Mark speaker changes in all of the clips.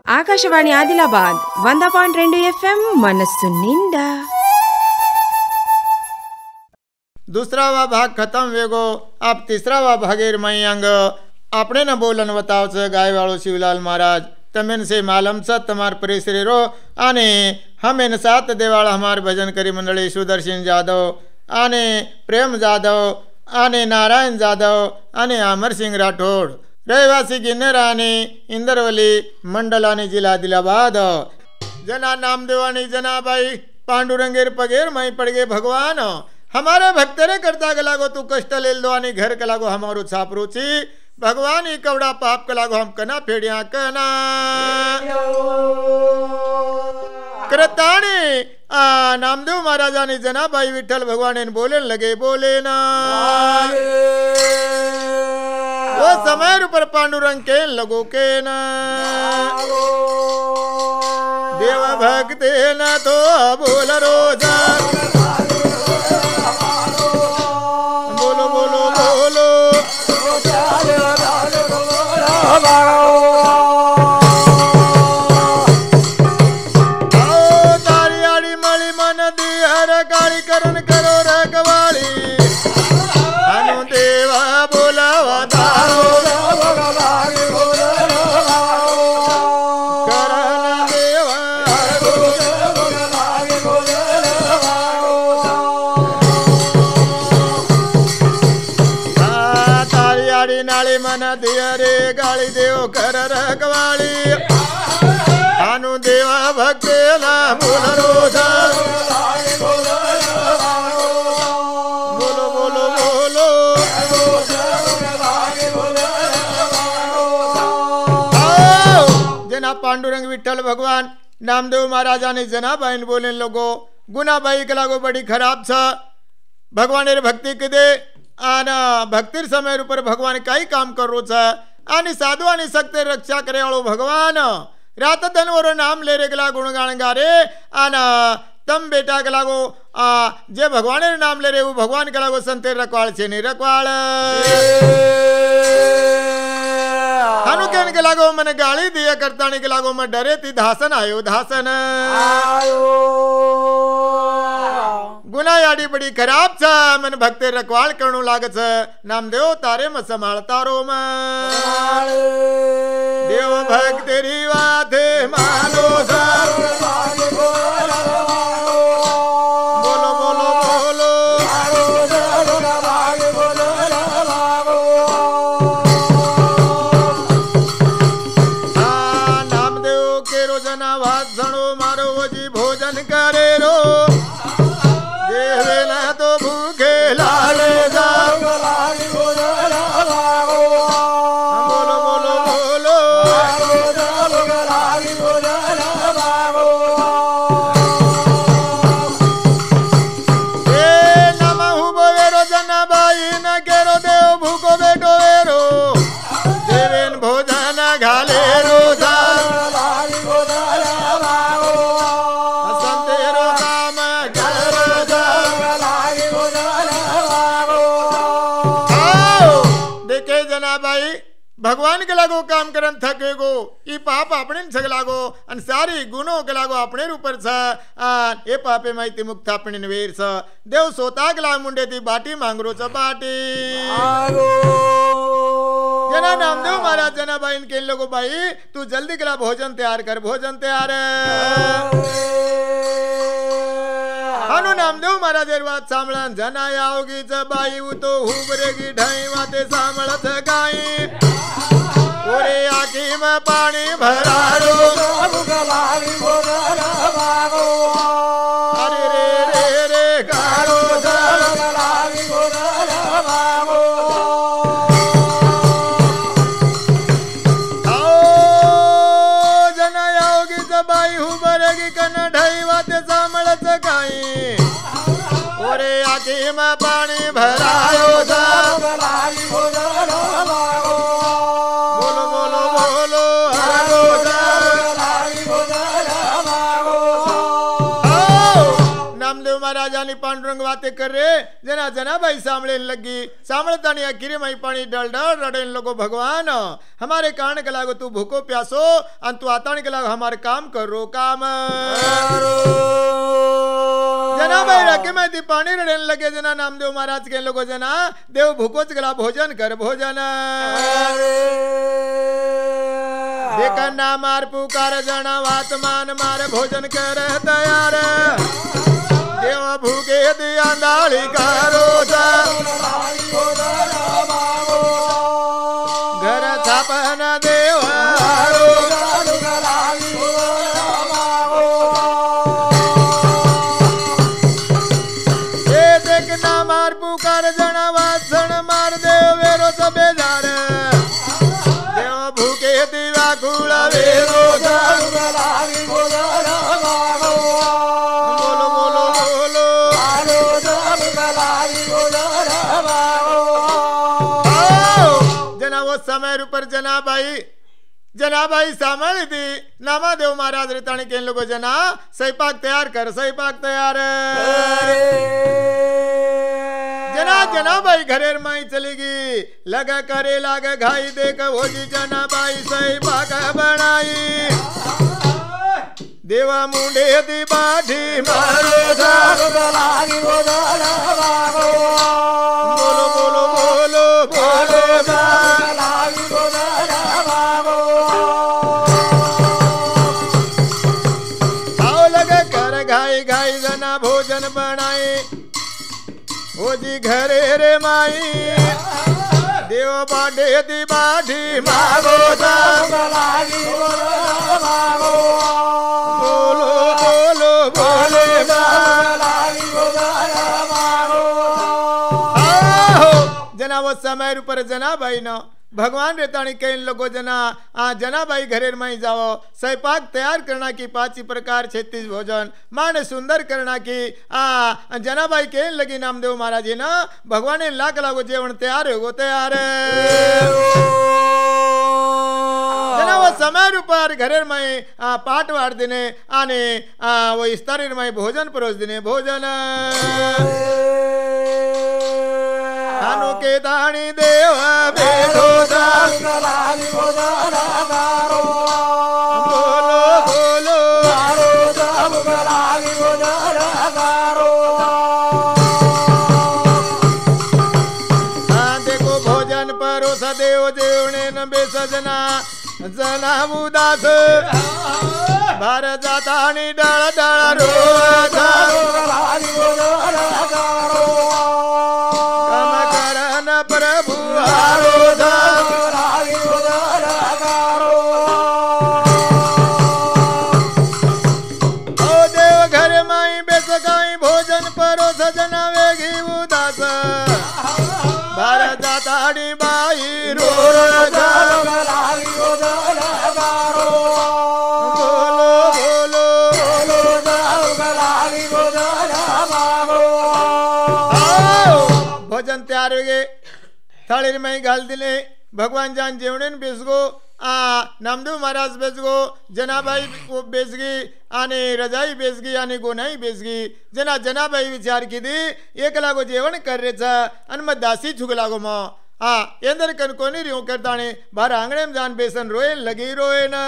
Speaker 1: Akashvani Adilabad 100.2 FM मनस्सु निंडा।
Speaker 2: दूसरा वा भाग खत्म वेगो अब तीसरा वा भागेर मई अंग अपने न बोलन बताव छ गाय वालो शिवलाल महाराज तमेन से मालम छ तमार परिसरे रो आने हमें साथ देवाल हमार भजन करी मंडली सुदर्शन जादव आने प्रेम जादव आने नारायण जादव आने अमर सिंह राठौड़ रहवासी गिन्नरानी इंदरवली मंडलानी जिला आदिलाबाद जना नामदेवानी जना भाई पांडुरंगेर पगेर मई पड़ गए भगवान हमारे भक्तरे करता गलागो तू कष्ट लेल दो आणि घर कलागो हमारो छाप रुचि भगवान ही कवड़ा पाप कलागो हम कना फेड़िया कना करताणी नामदेव महाराजा ने जना भाई विठल भगवान ने बोले लगे बोले ना वो समय ऊपर पांडुरंग के लगो के ना देव भक्त न तो बोल रोजा बोलो बोलो बोलो तारी आड़ी मणि मन दी हर काली करण करो रखवाली हनु देवा बोलावा तारो नाली मन दिया रे गाली देव कर रखवाली हनु देवा भक्त ना बोल रोजा बोलो बोलो बोलो जना पांडुरंग विठल भगवान नामदेव महाराजा ने जना बहन बोले लोगो गुना बाई के लागो बड़ी खराब छ भगवान भक्ति के दे आना भक्तिर समय ऊपर भगवान काई काम करो छ आनी साधु आनी शक्ति रक्षा करे वालो भगवान रात दिन और नाम ले रे गला गुणगान गारे आना तम बेटा के लागो जे भगवान रे नाम ले रे वो भगवान के लागो संते रखवाल छे नहीं रखवाल हनु कहने के लागो मैंने गाली दिया करतानी के लागो मैं डरे थी धासन आयो धासन गुना याडी बड़ी खराब छ मन भक्ते रखवाल करणु लागे छ नामदेव तारे म संभालता रो म देव भक्त तेरी बात मानो सा बोलो बोलो बोलो नामदेव के रोजना भात सणो मारो जी भोजन करे रो तो भूखे लाले बोलो बोलो बोलो नमहु बोवेरो जना बाई न केरो देव भूको बेटो वेरो देवेन भोजन घाले रोजा भगवान के लागो काम करन थकेगो ई पाप अपने छग लागो अन सारी गुनो के लागो अपने ऊपर छ ए पापे माइती मुक्त अपने नवेर छ देव सोता के लाग मुंडे थी बाटी मांगरो छ बाटी जना नामदेव महाराज जना भाई इनके लोगो भाई तू जल्दी के ला भोजन तैयार कर भोजन तैयार हनु नामदेव महाराज बात सामळन जना आओगी च बाई वो तो हुबरेगी ढाई वाते सामळत गाई ओरे आँखी में पानी भरा रो अरे रे रे रे गारो आओ जना आओगी जबाई हुबरेगी कन ढाई वाते सामळत गाई ओरे आँखी में पानी भरा रो महाराजा पांडुरंग बातें कर रे जना जना भाई सामने लगी सामने नहीं आखिरी मई पानी डल डल रड़े लोगो भगवान हमारे कारण के लागो तू भूखो प्यासो अन तू आता के लागो हमारे काम करो काम जना भाई रखे मैं दी पानी रड़े लगे जना नामदेव महाराज के लोगो जना देव भूखो चला भोजन कर भोजन देखा ना मार पुकार जना वात मान मार भोजन कर तैयार देव भूखे दिया डाली करो घर थापन देव ये देखना मार पुकार जना वासन मार देव वेरो सबे जार देव भूखे दिवा कुड़ा वेरो समय ऊपर जनाबाई सामल थी नामादेव महाराज रिताणी के लोगों जना सहीपाक तैयार कर सहीपाक तैयार जनाबाई घरेर माई चलेगी लगा करे लागे घाई देख होगी जनाबाई सहीपाक बनाई देवा मुंडे दी बाठी मारो बोलो बोलो बोलो बोलो भोजन बनाए ओ जी घरे रे माई देव बाढ़े दी बाढ़ी मागो बोलो बोलो बोले जना वो समय ऊपर जना भाई न भगवान रेताणी कई लोगों जना जना भाई घरेर में जाओ सहीपाक तैयार करना की 5 प्रकार 36 भोजन माने सुंदर करना की जना भाई के लगी नामदेव महाराज जी ना भगवान ने लाख लागो जेवण तैयार हो तैयार जना वो समय ऊपर घरेर में पाठ वार दिने आने वो स्तरीर में भोजन परोस दिने भोजन खानो के दानी देव बेठो बोलो बोलो देखो भोजन परोस देव देवने न बेसजना जना उदास भार जातानी डाळ डाळ रोजा प्रभु ओ देव घर माई बेस गाई भोजन परो सजना वेगी उदास भारत दाताड़ी बाई रो बोलो बोलो भोजन तैयार हो गए थाळीर में घाल दिले भगवान जान जेवणे बेसगो नामदेव महाराज बेसगो जनाबाई बेसगी आने रजाई बेसगी आने गोनाई बेसगी जनाबाई विचार की दी एक लागो जेवण कर रे छा अन म दासी छुग लागो म एंदर कन कोनी रियो करताणे बार आंगणे में जान बेसन रोए लगी रोए न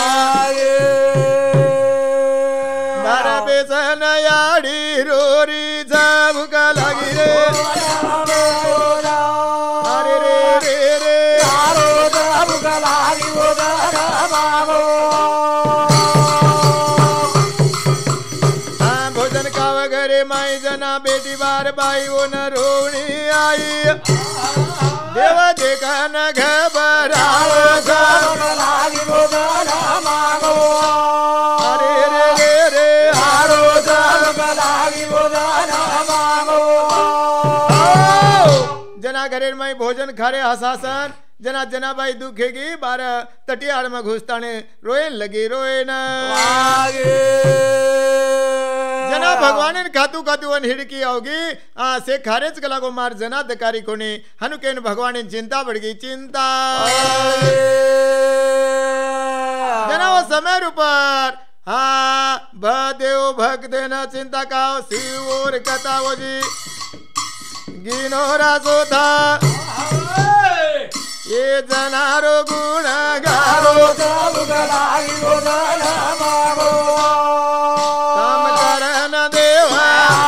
Speaker 2: बार बेसन याड़ी रोरी छा भूखा लगी रे भोजन का वगैरह माई जना बेटी बार बाई वो न रोनी आई देवा देखा न घबरा अरे रे रे रे जना घरेर माई भोजन खारे हसासन जना भाई दुखेगी बार तटियाड़ में घुसताने रोए लगी रोए न जना भगवान खातू खातू अन हिड़की आओगी से खारेज कला को मार जना दकारी कोनी हनुकेन भगवान चिंता बढ़ गई चिंता जना वो समय ऊपर देव भक्त न चिंता काओ शिव और कथाओ जी गिनो रासो था ये जनारो गुण गारो काम करन देवा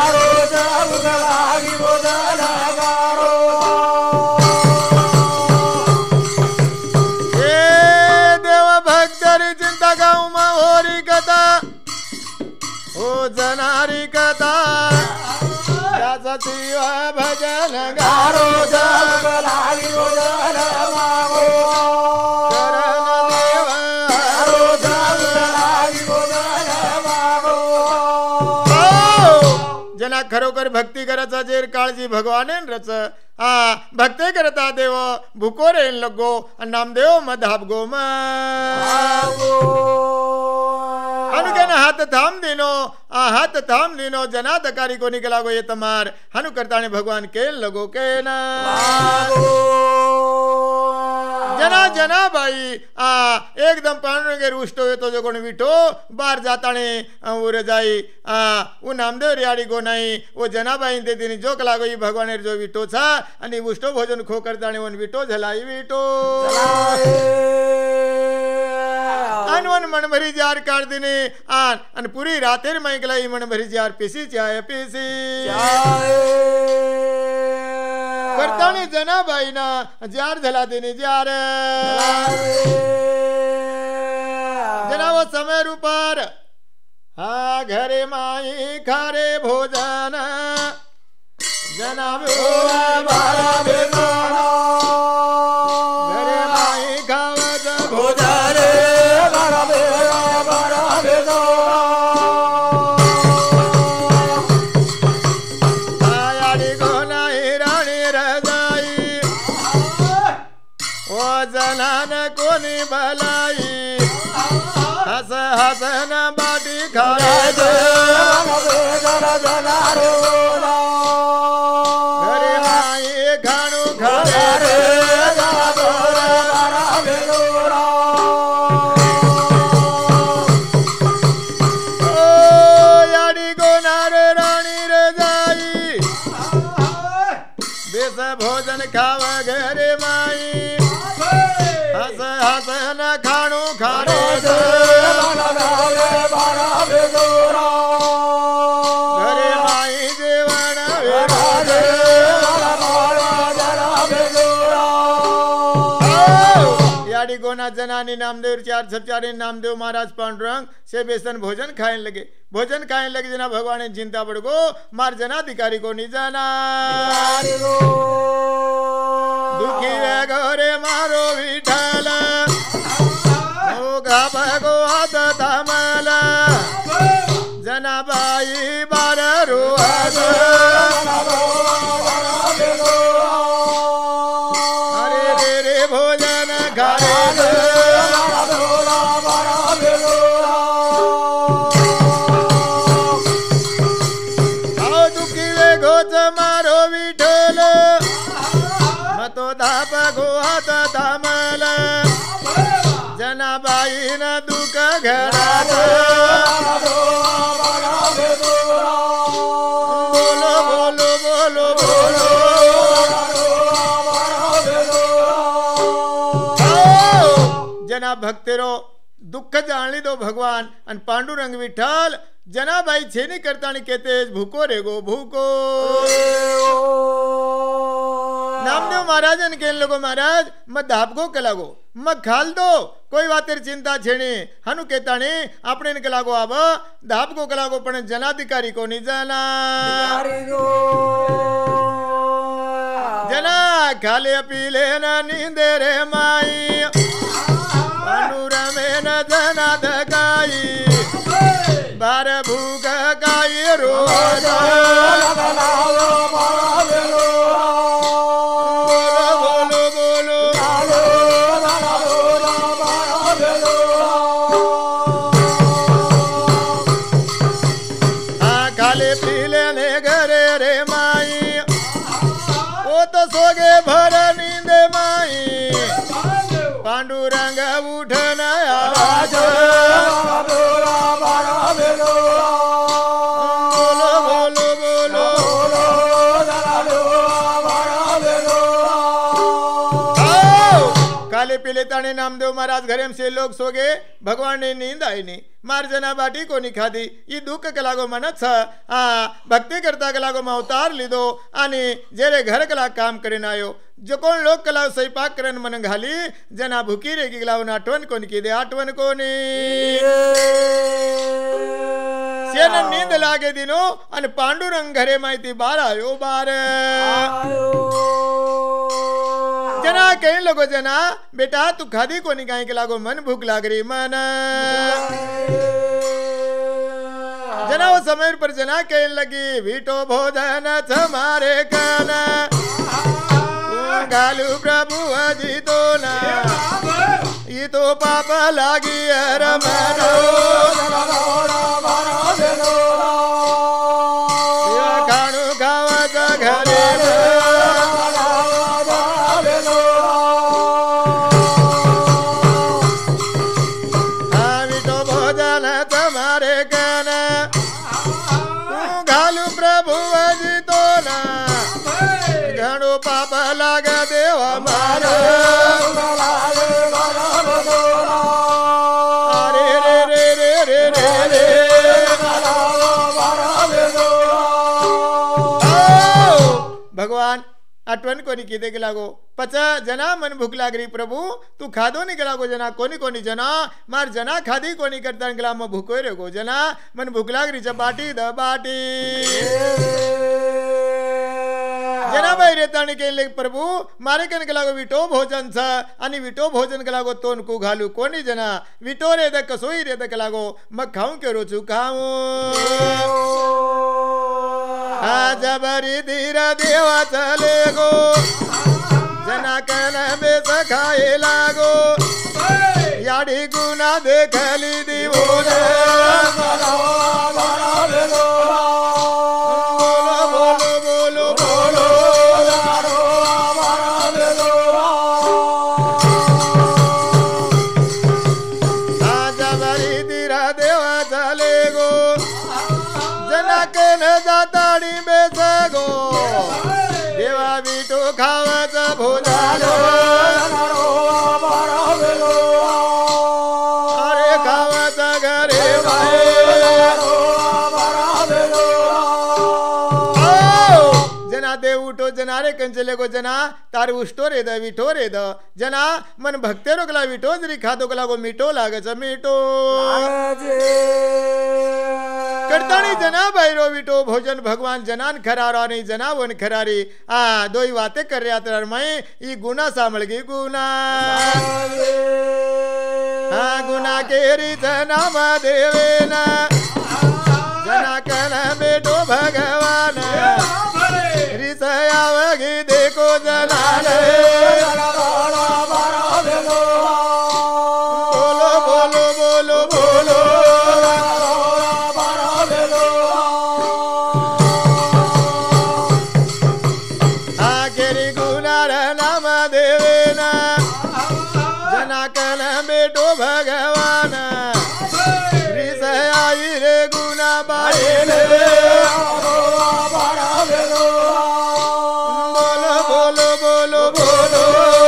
Speaker 2: ये देव भक्तरी चिंता गाँव में होरी कथा ओ जनारी कथा सतीव भजन गारो जना खरोखर भक्ती करायचा जेर काळजी भगवाने रच भक्ती करता देव भुको रे लगो नामदेव मधाप गो हनुकन हाथ थाम दीनो जना दकारी को निकला गो ये तमार हनु करताने भगवान के लगो के ना जना बाई एकदम पांडुरंग के रुष्ट हो तो जो कोण विठो बार जाताने उरे जाई उ नामदेव रियाड़ी गो नाही वो जनाबाई ते दिनी जोक लागो ई भगवान जो विठो छा आणि उष्टो भोजन खो करताने वन विठो झलाई विठो वन मन भरी जार काढ दिने आणि पुरी रातेर माईकला ई मन भरी जार पिसी चाय पिसी करताने जनाबाई ना जार झला देने जार जनाव समय रूपार घरे माई खारे भोजन जनाब घरे माई खावत भोजन कोनी भलाई हस हसन बाटी खाए घरे माई खाणू खाए याडी गोनार राणी रे जाई बेस भोजन खाव घरे माई हस हसन खाणू खाणे घरे माई जेवण याडी गोना जनानी नामदेव चार सचारी नामदेव महाराज पांडुरंग से बेसन भोजन खाने लगे जना भगवान चिंता पड़गो मार जनाधिकारी को नहीं जाना दुखी वे घरे मारो विठल भगवत तमल जनाबाई बार रोहत हरे रे रे भोजन घरे दुखी वे घोच मारो विठल मतो धाप गोहत तमल जनाबाई न दुख घरात बोलो बोलो बोलो बोलो जना भक्तेरो दुःख जाणली दो भगवान आणि पांडुरंग विठ्ठल जनाबाई छेनी करतानी कहते भूको रे गो भूको नामदेव महाराज ने कहने लगो महाराज मत धापगो कलागो मत खाल दो कोई बातेर चिंता छेणी हनु कहता ने अपने ने कलागो आब धापगो कलागो पण जनाधिकारी को नहीं जाना जना खाले पीले न नींदे रे माई पांडुरमे न जना दगाई बार भूख गाई रोज सोगे भर नींद माई पांडुरंग उठन आवाज पीले ताने नामदेव महाराज घरे से लोग सो गए भगवान ने नींद आई नहीं मार जना बाटी को नहीं खाधी ये दुख कलागो मनत भक्ति करता कलागो में अवतार लीधो आणि जेरे घर कला काम करीन आयो जो कोण लोग कला स्वयंपाक करन मन घाली जना भूकी रे गिलाव आठवण कोण की दे आठवण कोणी सेन नींद लागे दिनो आणि पांडुरंग घरे माहिती बार आयो बार जना कहीं लोगो जना बेटा तू खादी को नहीं कहीं के लागो मन भूख लाग रही मन जना वो समय पर जना कहीं लगी वीटो भोजन हमारे कन गालू प्रभु अजी तो ना ये तो पाप लागी रमनो खानु खावा घरे भगवान आठवण कोणी किदे के लागो पचा जना मन भूख लाग रही प्रभु तू खादो नहीं गलागो जना कोनी कोनी जना मार जना खादी कोनी करता गला में भूखो रेगो जना मन भूख लाग रही बाटी द बाटी जना भाई रेता के ले प्रभु मारे कन गलागो विटो भोजन छ आणि विटो भोजन गलागो तोन को घालू कोनी जना विटो रे द कसोई रे द गलागो मग खाऊं के रोचू खाऊं जबरी धीरा देवा चले गो जना कन बेस खाए लागो याडी गुना देखली दिवोन बोलो बोलो बोलो जबरी धीरा देवा चले गो जना कन जाताड़ी बेसगो देवा बिटो खावत भोजालो अरे खावत घरे जना देव उठो जना रे कंचले को जना तार उष्टो रे द विठो रे द जना मन भक्ते रो गला विठो जरी खादो गला को मीठो लागच मीठो करतानी जना बैरो विटो भोजन भगवान जनान खरारा नहीं जना वन खरारी दो ही बातें कर रहा था मैं ये गुना सामल गई गुना गुना केरी जना देवे ना जना कन बेटो भगवान रिसयावगी देखो जना बोलो बोलो बोलो बोलो भगवान रिसयाई रे गुना बाड़े बोलो बोलो बोलो बोलो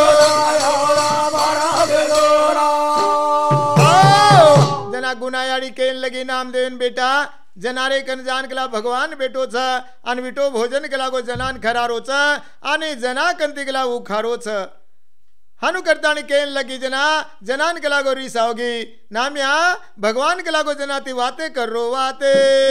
Speaker 2: जना गुनायाड़ी केन लगी नाम देन बेटा जनारे कन जान कला भगवान बेटो छ अन विटो भोजन कला को जनान खरारो छ आणि जना कंती कला उखारो छ हनु करतानी केन लगी जना जनान कला गो रीस आओगी नाम्या भगवान कला गो जनाती वाते कर रो वाते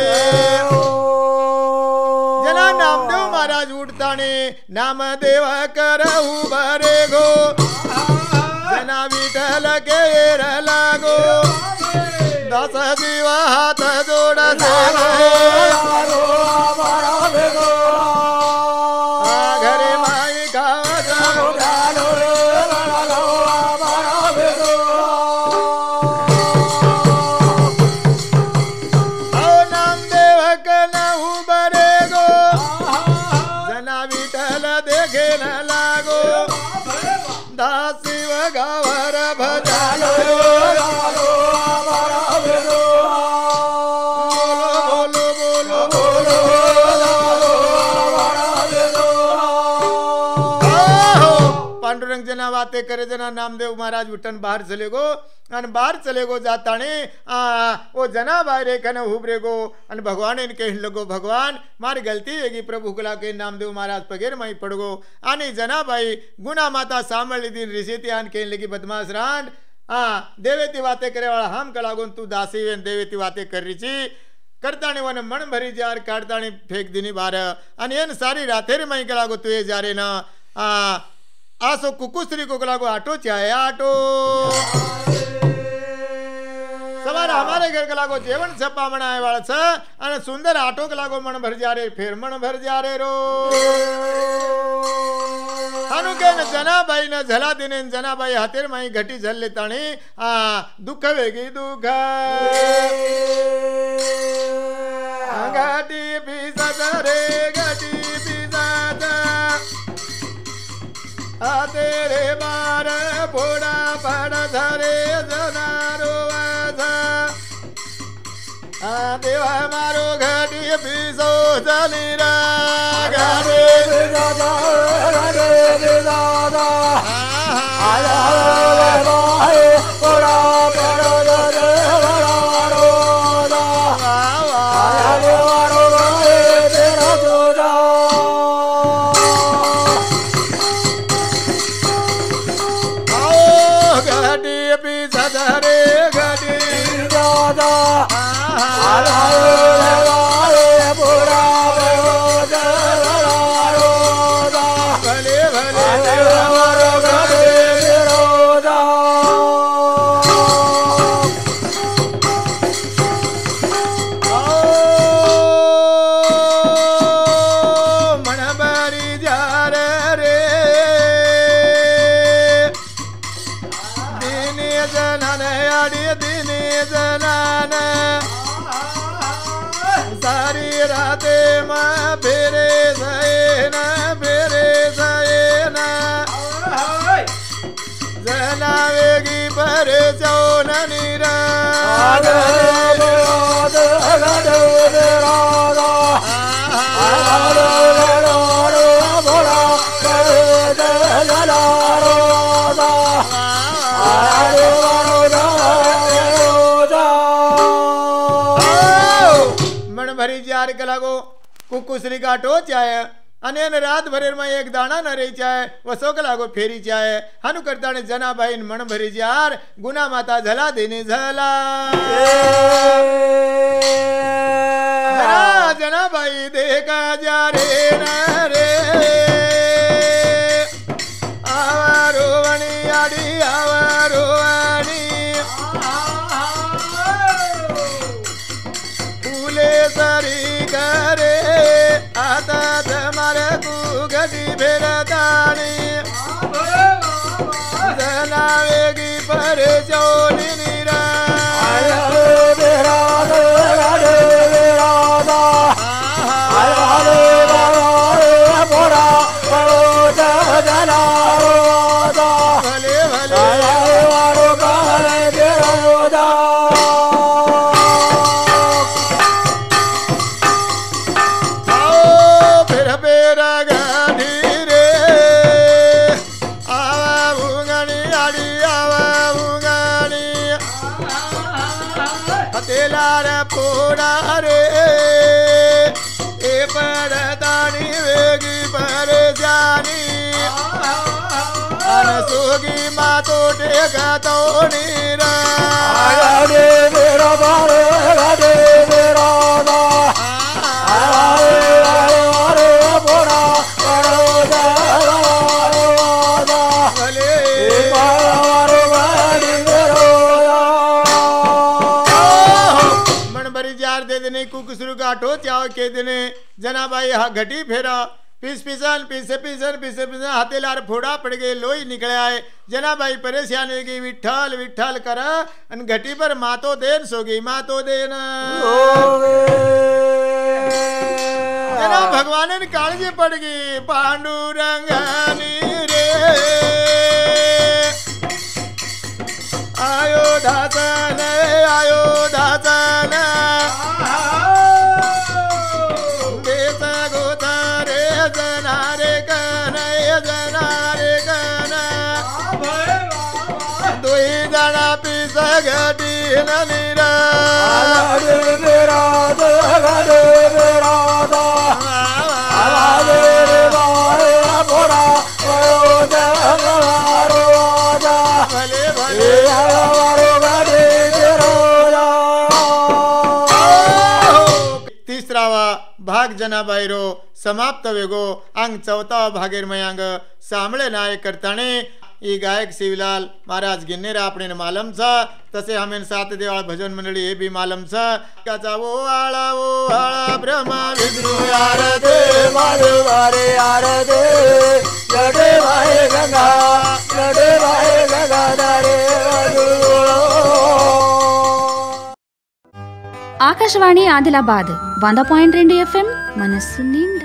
Speaker 2: जना नामदेव महाराज उठताने नाम देव करहु भरे गो जना विठल के लागो दस जीव हाथ जोड़ घरे माई दासिव गावर भजालो बोलो पांडुरंग जना बातें करे जना नामदेव महाराज उठन बाहर चले गो अन बाहर चले गो जाता ने वो जना बाहरे कने हुबरे गो अन भगवान इन कहने लगो भगवान मारी गलती है कि प्रभु कुला के नामदेव महाराज पगेर मई पड़ गो आने जना भाई गुना माता सामल दिन ऋषि आन कहने लगी बदमाश रांड देवेती बातें करे वाला हम कलागो तू दासी वेन देवेती बातें कर रही छी करताणी वन मन भरी जार काढताणी फेक दिनी बार आणि एन सारी रातेरी मई कलागो तू ये जारे ना आसो कुकुस्त्री को कलागो आटो चाहे आटो सवार हमारे घर कलागो जेवण छप्पा मनाए वाला छ आणि सुंदर आटो कलागो मन भर जा रे फिर मन भर जा रे रो हानु के न जनाबाई न झला दिने जनाबाई हातेर माई घटी झल लेताणी दुख वेगी दुख घटी पिसा रे घटी पिसा तेरे बार फोड़ा पड़ धरे जनारो देवा मारो घटी पिसो जलीरा घटी कुकुसरी काटो चाहे अनेन रात भरेर में एक दाना न रही चाहे वसो कलागो फेरी चाहे हनु करता ने जना भाई मन भरी जार गुना माता झला देने झला जना भाई देखा जा रे न रे आवारो वणी आड़ी आवारो वणी फूले सरी करे आता तुम्हारे को गदी भेरदानी जनावेगी पर चोली नीरा सोगी मातो टेका तो नीरा रे मेरा बारे रे मेरा दा अरे बोरा करो दा भले मारो वाड़ी मेरा मन भरी जार दे देने कुकुसरू काटो चाव के देने जना भाई हा घटी फेरा पीस पिसन पीसे पिसन पीसे पिसन हाथे लार फोड़ा पड़ गए लोई निकले आए जना भाई परेशान हो गई विठल विठल कर घटी पर मातो देन सोगी मातो देन जना भगवान ने कालजी पड़ गई पांडुरंगानी रे आयो धासन आयो धासन जना रे कन दिन नीरा भाग जना बायरो समाप्त वेगो अंग चौथा भागेर मयांग सामळे नाय करताने ई गायक शिवलाल महाराज गिन्नेर आपणे मालम छ तसे हमें सात देवाळ भजन मंडळी हे भी मालम छ काचा वो आळा ब्रह्मा विष्णु यार दे मालवारे यार दे लडे भाई गंगा दारे
Speaker 3: ఆకాశవాణి ఆదిలాబాద్ 100.2 FM మనస్సు నిండా